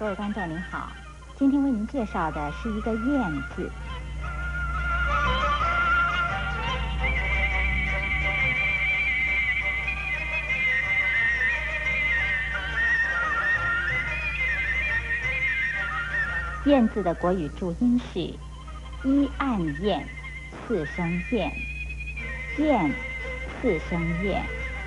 各位观众您好，今天为您介绍的是一个“燕”字。燕字的国语注音是一按燕，四声燕，燕四声燕。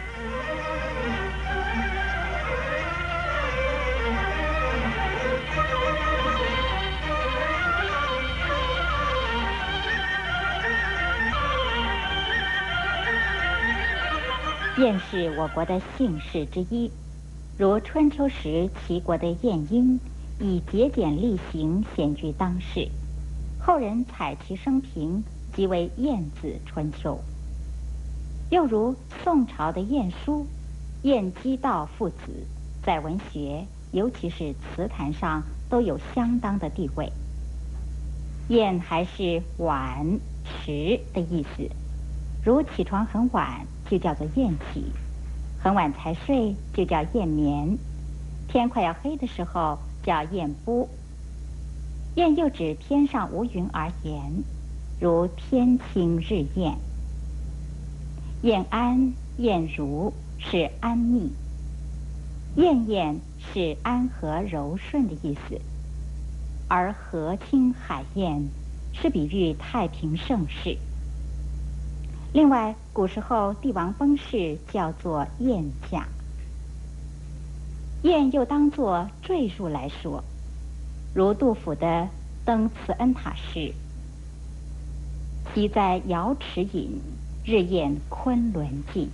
燕是我国的姓氏之一，如春秋时齐国的晏婴以节俭厉行显居当世，后人采其生平，即为晏字春秋。又如宋朝的晏殊、晏几道父子，在文学尤其是词坛上都有相当的地位。晏还是晚、迟的意思，如起床很晚就叫做晏起，很晚才睡就叫晏眠，天快要黑的时候叫晏播。晏又指天上无云而言，如天清日晏。晏安、晏如是安谧，晏晏是安和柔顺的意思，而河清海晏是比喻太平盛世。另外，古时候帝王崩逝叫做晏驾。晏又当作赘述来说，如杜甫的《登慈恩塔诗》：昔在瑶池隐，日晏昆仑尽。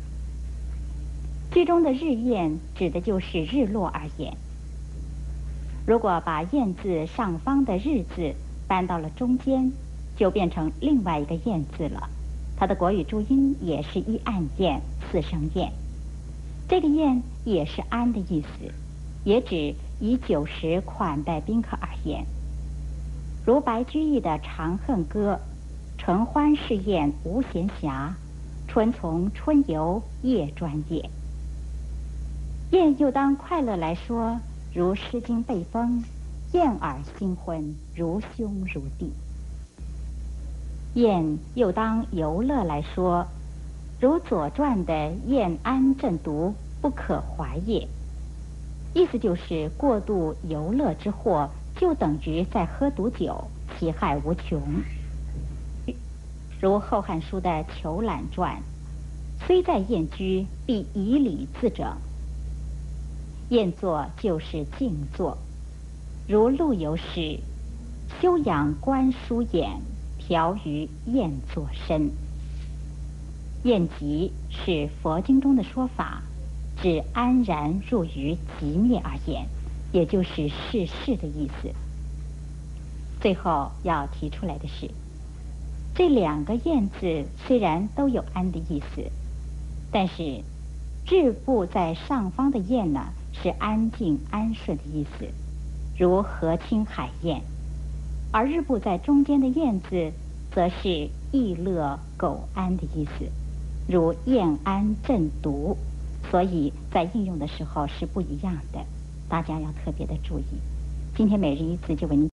句中的日晏指的就是日落而言。如果把晏字上方的日字搬到了中间，就变成另外一个晏字了。它的国语注音也是一按燕，四声燕。这个燕也是安的意思，也指以酒食款待宾客而言。如白居易的《长恨歌》：承欢侍宴无闲暇，春从春游夜专夜。燕又当快乐来说，如《诗经·背风》：燕尔新婚，如兄如弟。燕又当游乐来说，如《左传》的燕安振读不可怀也，意思就是过度游乐之祸就等于在喝毒酒，其害无穷。如《后汉书》的《裘览传》：虽在燕居，必以礼自整。燕坐就是静坐，如陆游诗：休养观书眼，调于燕坐身。燕极是佛经中的说法，指安然入于极灭而言，也就是逝世的意思。最后要提出来的是，这两个燕字虽然都有安的意思，但是日部在上方的燕呢，是安静安顺的意思，如河清海晏；而日部在中间的燕字则是逸乐苟安的意思，如燕安振读，所以在应用的时候是不一样的，大家要特别的注意。今天每日一字就为您